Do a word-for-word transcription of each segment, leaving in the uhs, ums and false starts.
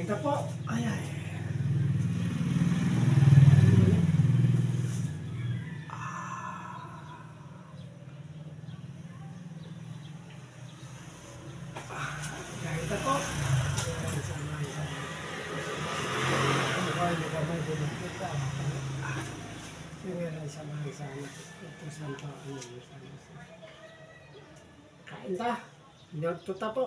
Kain na po. Ay, ay. Kain na po. Kain ta. Nagtuta po.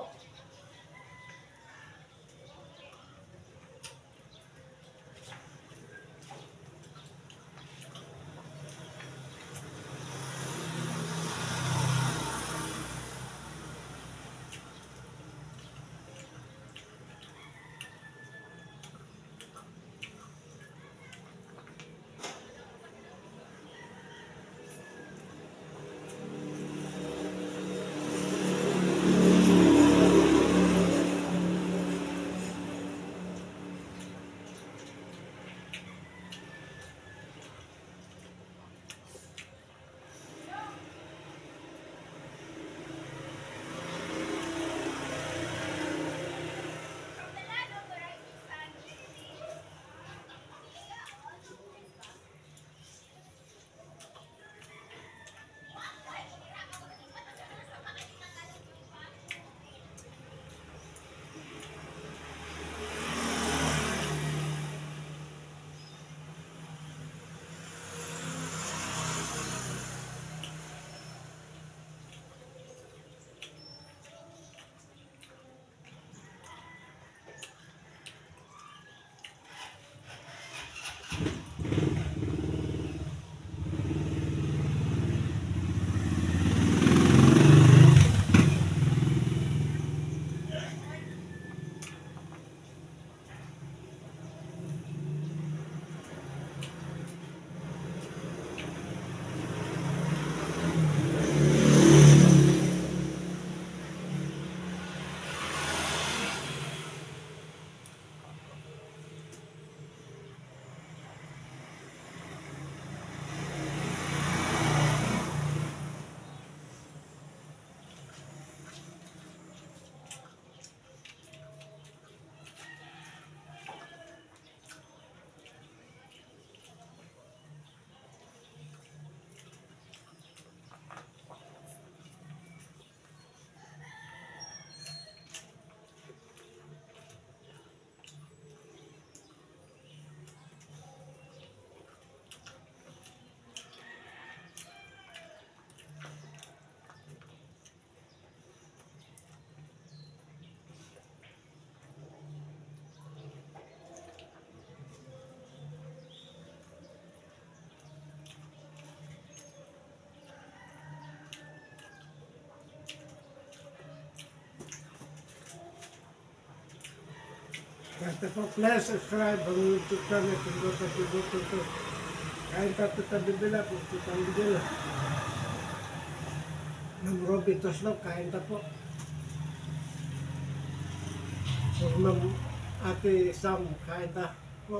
Basta po, please subscribe ang YouTube channel kung gusto ko ito. Kain tato tabi bila po, tutang bila. Ng Robitos lang, kain ta po. So, ma'am, Ate Sam, kain ta po.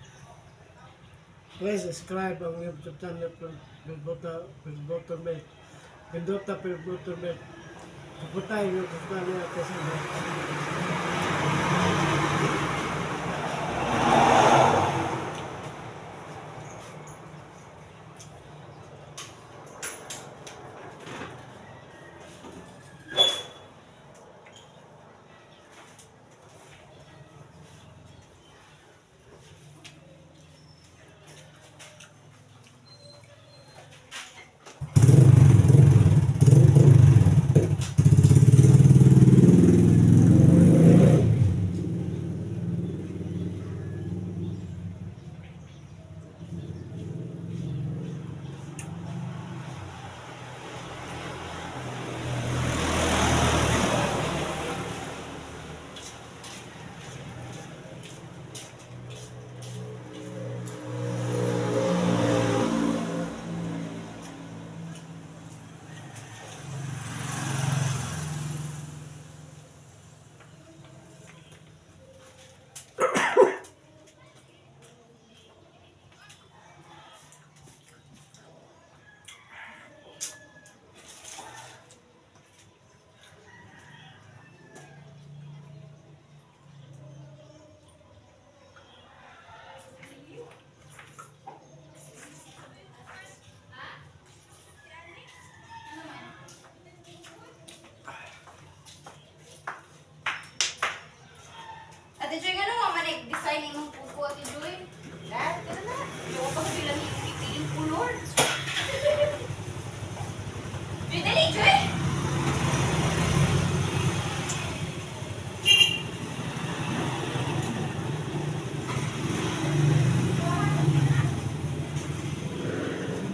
Please subscribe ang YouTube channel kung Bilbota, Bilbota Med. Bilbota, Bilbota Med. Kaputay yung channel Ate Sam.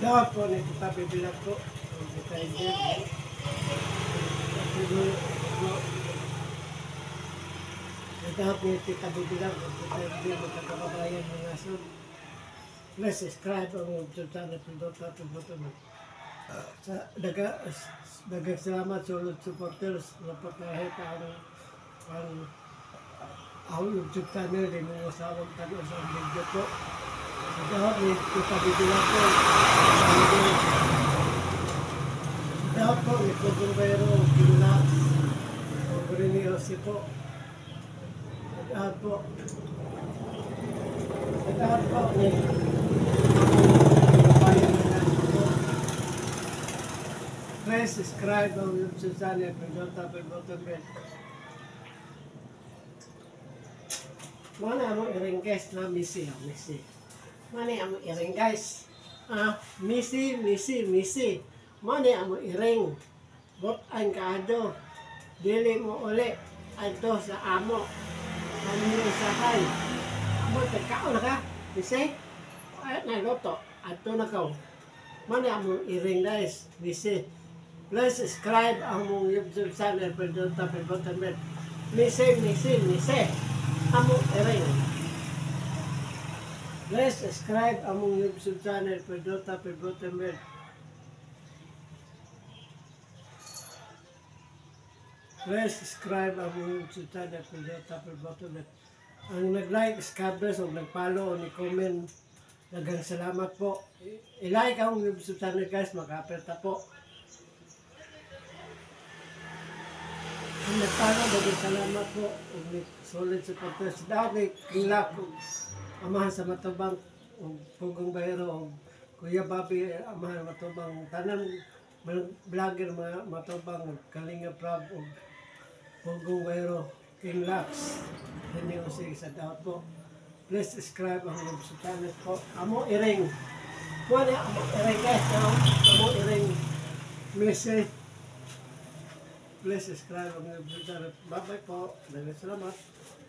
dapat po ni kita bibilang po. Kung kita hindi. Dapat ni kita bibilang. Kung kita hindi magkakababayan ng asun. Please subscribe ang YouTube channel. Pindot at pindot mo. Sa daga dagang salamat sa ulit supporters na pagkahita ang ang ang YouTube channel din mo usawang tanong sa video po. Sa dapat ni kita bibilang po. Sa dapat po ni Pagkumbero, Kinlax, o Griniosi po. Sa dapat po. Sa dapat po ni please subscribe ang YouTube channel. Pindot at pindot bell. Mana mo iring guys na misi, misi. Mana mo iring guys. Ah, misi, misi, misi. Mana mo iring. Bot ang kaado. Dili mo uli. Ato sa amo. Kanino sahay. Amo tagkao na ka. Misi. Ay, naloto. Ato na ka. Mana mo iring guys. Misi. Please subscribe ang mong YouTube channel. Pindot at pindot bell. Misi, misi, misi. Amo iring. Please subscribe ang mong YouTube channel. Pindot at pindot bell. Please subscribe ang mong YouTube channel. Pindot at pindot bell. Ang nag-like, subscribers, o nag-follow, o ni-comment, nagang salamat po. I-like ang YouTube channel guys, makaperta po. Ang nagpano, dagang salamat po. Ang solid supporters. Dati, kilak, amahan sa Matubang, o Pugong Bahero, o Kuya Bobby, amahan Matubang, tanang vlogger Matubang, Kalinga Prab, o Pugong Bahero, King Lax, hindi ko sige sa dapat po. Please subscribe ang YouTube channel po. Amo iring. Muna, amo iring guys. Amo iring. Message. Please subscribe ang YouTube channel. Bye-bye po. Dagang salamat.